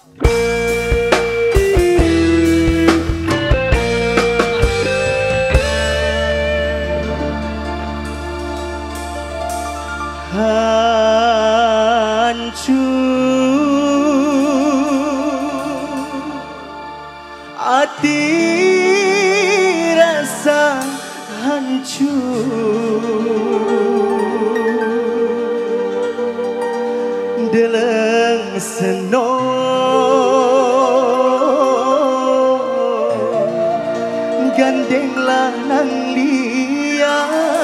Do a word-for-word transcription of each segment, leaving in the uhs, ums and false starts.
Hati rasa hancur deleng seno gandeng lanang liya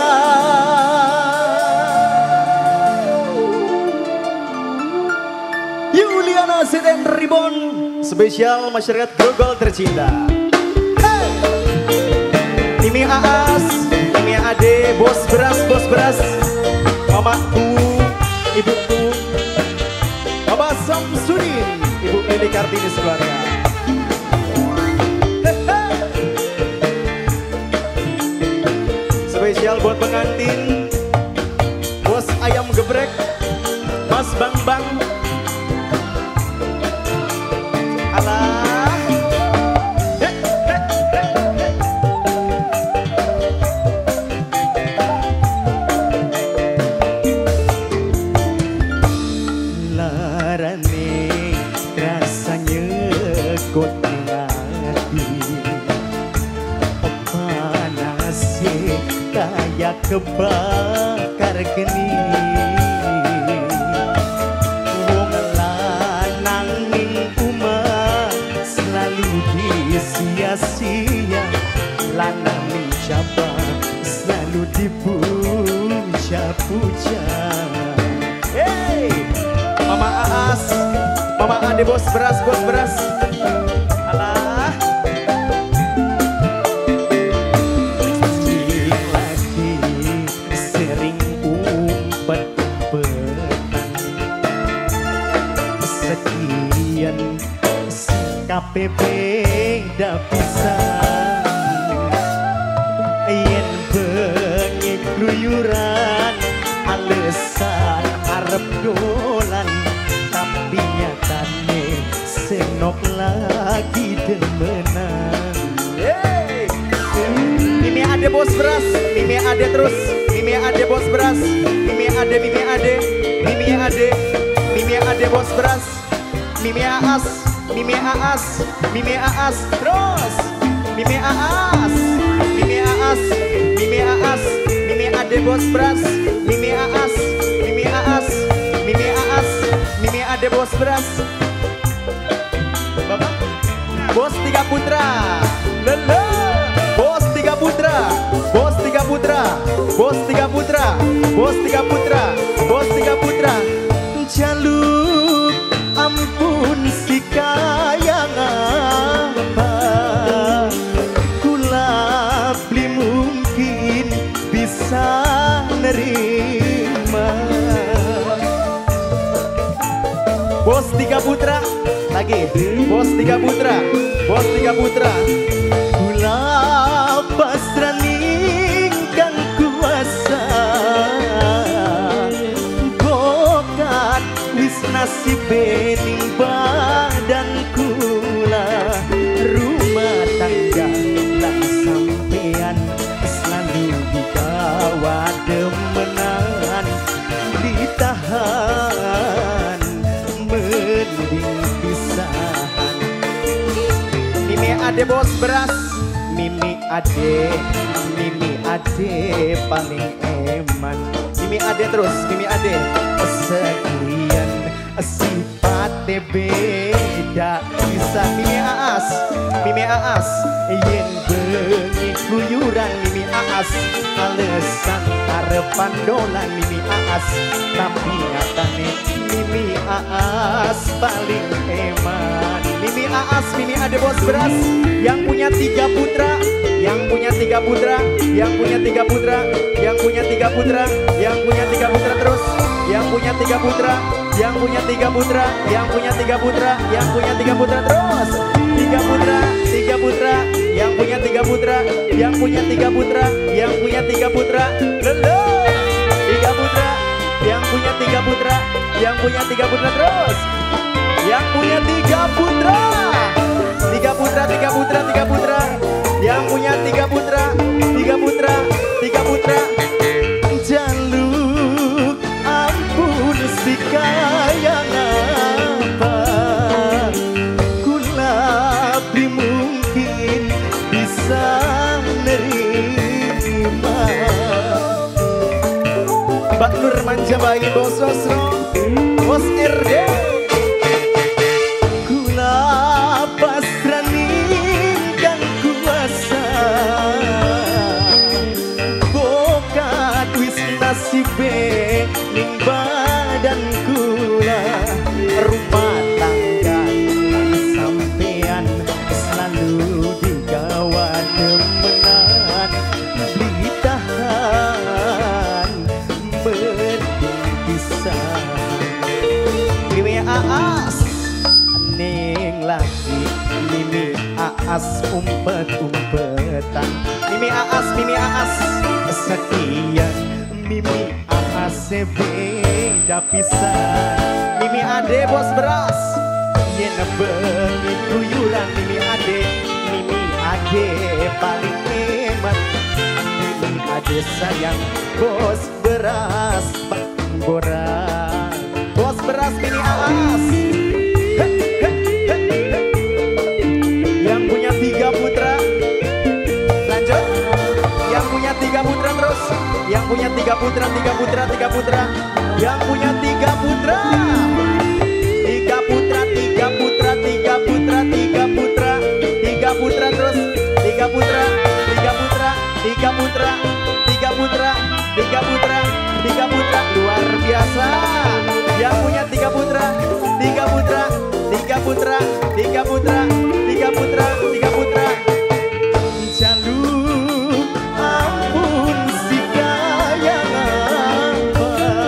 Yuliana Seden Ribon spesial masyarakat Grogol tercinta. Hey! Mimi Aas, Mimi Ade, bos beras, bos beras, mamaku, ibuku, Mama Samsudin, Ibu Lili Kartini sekeluarga. Hey, hey! Spesial buat pengantin, bos ayam geprek, Mas Bang Bang. Alah, he, he, he, he. Larane rasanya kot hati, panasnya kayak kebakar geni. Sia-sia lanang mencoba selalu dipuja-puja. Hey, Mama Aas, Mama Ade bos beras, bos beras. Alah, lagi sering umpet-umpetan sekian K P P dah pisah yen bengi keluyuran alasan arep dolan tapi nyatane senok lagi demenan. Hey! Mimi Ade bos beras, Mimi Ade terus, Mimi Ade bos beras, Mimi Ade, Mimi Ade, Mimi Ade, Mimi Ade bos beras, Mimi Aas, Mimi Aas, Mimi Aas, terus Mimi Aas, Mimi Aas, Mimi Aas, Mimi Ade bos beras, Mimi Aas, Mimi Aas, Mimi Aas, Mimi Ade bos beras. Bapak, bos tiga putra, lele, bos tiga putra, bos tiga putra, bos tiga putra, bos tiga putra, bos tiga putra, jaluk ampun si kayang apa kula beli mungkin bisa nerima. Bos tiga putra lagi, bos tiga putra, bos tiga putra, kula pasrah ningkang kuasa bokat wis nasib bening badan kula rumah tangga lan sampean selalu dibawa demenan ditahan mending pisahan. Mimi Ade bos beras, Mimi Ade, Mimi Ade paling eman. Mimi Ade terus, Mimi Ade sekian sifatnya beda bisa. Mimi Aas, Mimi Aas, yen bengi keluyuran Mimi Aas alasan arepan dolan Mimi Aas tapi nyatane Mimi Aas paling eman. Mimi Aas, Mimi Ade bos beras yang punya tiga putra, yang punya tiga putra, yang punya tiga putra, yang punya tiga putra, yang punya tiga putra terus, yang punya tiga putra, yang punya tiga putra, yang punya tiga putra, yang punya tiga putra terus, tiga putra, tiga putra, yang punya tiga putra, yang punya tiga putra, yang punya tiga putra, lele, tiga putra, yang punya tiga putra, yang punya tiga putra terus, yang punya tiga putra. lagi Mimi Aas umpet-umpetan. Mimi Aas, Mimi Aas sekian. Mimi Aas beda pisan. Mimi Ade bos beras yen bengi kuyuran. Mimi Ade, Mimi Ade paling hebat. Mimi Ade sayang bos beras Bang Boran. Bos beras Mimi Aas. Yang punya tiga putra lanjut. Yang punya tiga putra terus. Yang punya tiga putra, tiga putra, tiga putra. Yang punya tiga putra. Tiga putra, tiga putra, tiga putra, tiga putra, tiga putra terus. Tiga putra, tiga putra, tiga putra, tiga putra, tiga putra, tiga putra. Luar biasa. Yang punya tiga putra, tiga putra, tiga putra, tiga putra, tiga putra, tiga putra. Jalur ampun si kayang apa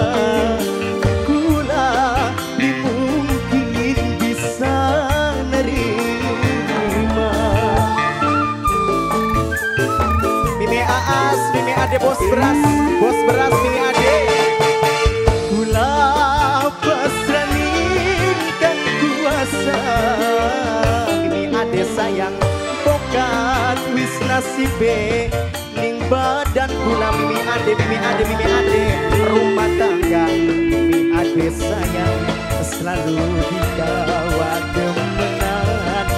kula dimungkin bisa nerima. Mimi Aas, Mimi Ade bos beras, bos beras Mimi Ade. Kula pasrahkan kuasa Mimi Ade sayang bokat wis nasibe ning badan kula. Mimi Ade, Mimi Ade, Mimi Ade rumah tangga. Mimi Ade sayang selalu digawa kemenangan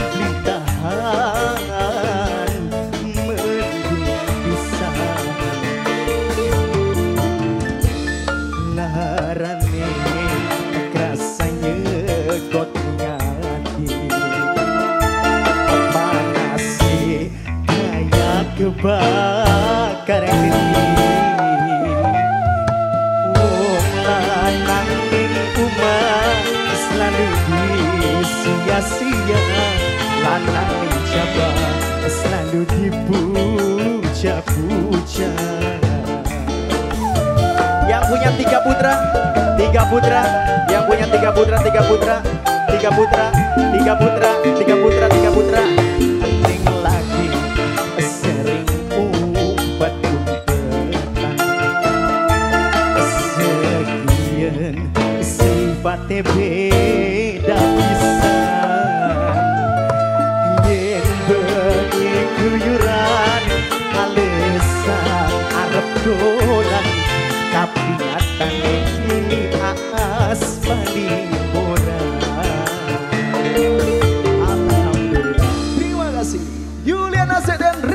lintahan mendung pisan. Larane rasanya got ngati panasi kayak kebakar geni. Wong lanang ning umah selalu disia-sia. Lanang ning jabang selalu dipuja-puja. Yang punya tiga putra, tiga putra. Yang punya tiga putra, tiga putra, tiga putra, tiga putra, tiga putra, tiga putra. Ning lagi sering umpet-umpetan. Sekian sifatnya beda pisan. Yen bengi kuyuran alesan arep dolan. Tapi nyatane Mimi Aas paling boran. Alhamdulillah. Terima kasih Yuliana Seden.